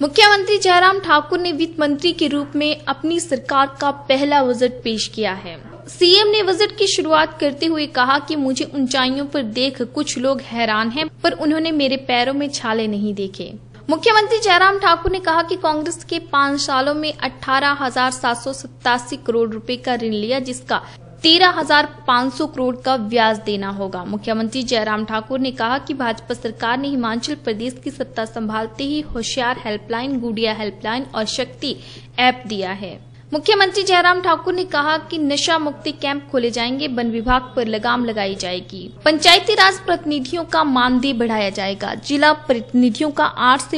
मुख्यमंत्री जयराम ठाकुर ने वित्त मंत्री के रूप में अपनी सरकार का पहला बजट पेश किया है। सीएम ने बजट की शुरुआत करते हुए कहा कि मुझे ऊंचाइयों पर देख कुछ लोग हैरान हैं, पर उन्होंने मेरे पैरों में छाले नहीं देखे। मुख्यमंत्री जयराम ठाकुर ने कहा कि कांग्रेस के 5 सालों में 18,787 करोड़ रुपए का ऋण लिया, जिसका 13,500 करोड़ का ब्याज देना होगा। मुख्यमंत्री जयराम ठाकुर ने कहा कि भाजपा सरकार ने हिमाचल प्रदेश की सत्ता संभालते ही होशियार हेल्पलाइन, गुड़िया हेल्पलाइन और शक्ति ऐप दिया है। मुख्यमंत्री जयराम ठाकुर ने कहा कि नशा मुक्ति कैंप खोले जाएंगे, वन विभाग पर लगाम लगाई जाएगी, पंचायती राज प्रतिनिधियों का मानदेय बढ़ाया जाएगा, जिला प्रतिनिधियों का 8 से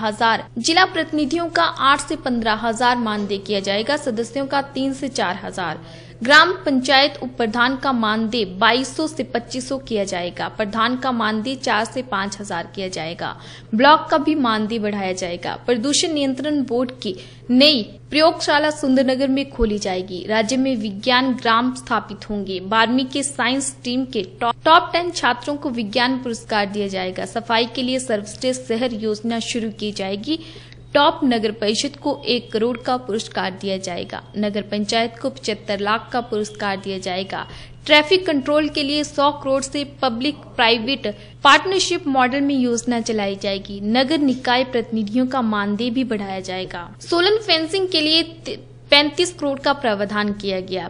15,000 मानदेय किया जाएगा, सदस्यों का 3 से 4,000, ग्राम पंचायत उप प्रधान का मानदेय 2200 से 2500 किया जाएगा, प्रधान का मानदेय 4 से 5,000 किया जाएगा, ब्लॉक का भी मानदेय बढ़ाया जाएगा। प्रदूषण नियंत्रण बोर्ड की नई प्रयोगशाला सुंदरनगर में खोली जाएगी। राज्य में विज्ञान ग्राम स्थापित होंगे। 12वीं के साइंस स्ट्रीम के टॉप 10 छात्रों को विज्ञान पुरस्कार दिया जाएगा। सफाई के लिए सर्वश्रेष्ठ शहर योजना शुरू की जाएगी। टॉप नगर परिषद को 1 करोड़ का पुरस्कार दिया जाएगा। नगर पंचायत को 75 लाख का पुरस्कार दिया जाएगा। ट्रैफिक कंट्रोल के लिए 100 करोड़ से पब्लिक प्राइवेट पार्टनरशिप मॉडल में योजना चलाई जाएगी। नगर निकाय प्रतिनिधियों का मानदेय भी बढ़ाया जाएगा। सोलन फेंसिंग के लिए 35 करोड़ का प्रावधान किया गया।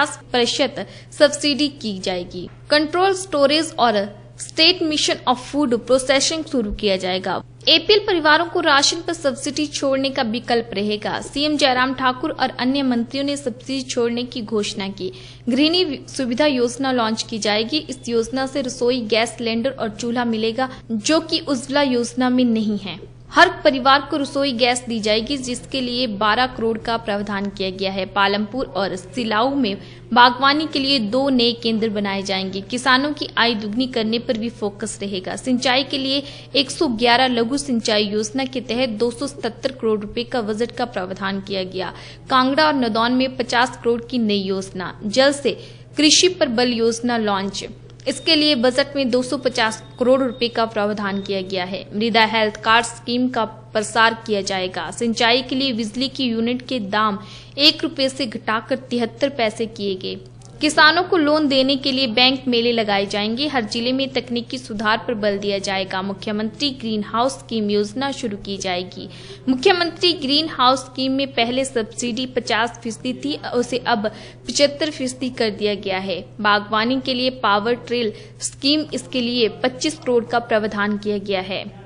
50% सब्सिडी की जाएगी। कंट्रोल स्टोरेज और state mission of food processing शुरू किया जाएगा। एपीएल परिवारों को राशन पर सब्सिडी छोड़ने का विकल्प रहेगा। सीएम जयराम ठाकुर और अन्य मंत्रियों ने सब्सिडी छोड़ने की घोषणा की। गृहिणी सुविधा योजना लॉन्च की जाएगी। इस योजना से रसोई गैस सिलेंडर और चूल्हा मिलेगा, जो कि उज्ज्वला योजना में नहीं है। हर परिवार को रसोई गैस दी जाएगी, जिसके लिए 12 करोड़ का प्रावधान किया गया है। पालमपुर और सिलाऊ में बागवानी के लिए 2 नए केंद्र बनाए जाएंगे। किसानों की आय दुगनी करने पर भी फोकस रहेगा। सिंचाई के लिए 111 लघु सिंचाई योजना के तहत 277 करोड़ रुपए का बजट का प्रावधान किया गया। कांगड़ा और नदौन में 50 करोड़ की नई योजना। जल से कृषि पर बल योजना लॉन्च। इसके लिए बजट में 250 करोड़ रुपए का प्रावधान किया गया है। मृदा हेल्थ कार्ड स्कीम का प्रसार किया जाएगा। सिंचाई के लिए बिजली की यूनिट के दाम 1 रुपए से घटाकर 73 पैसे किए गए। किसानों को लोन देने के लिए बैंक मेले लगाए जाएंगे। हर जिले में तकनीकी सुधार पर बल दिया जाएगा। मुख्यमंत्री ग्रीन हाउस स्कीम योजना शुरू की जाएगी। मुख्यमंत्री ग्रीन हाउस स्कीम में पहले सब्सिडी 50% थी, उसे अब 75% कर दिया गया है। बागवानी के लिए पावर ट्रेल स्कीम, इसके लिए 25 करोड़ का प्रावधान किया गया है।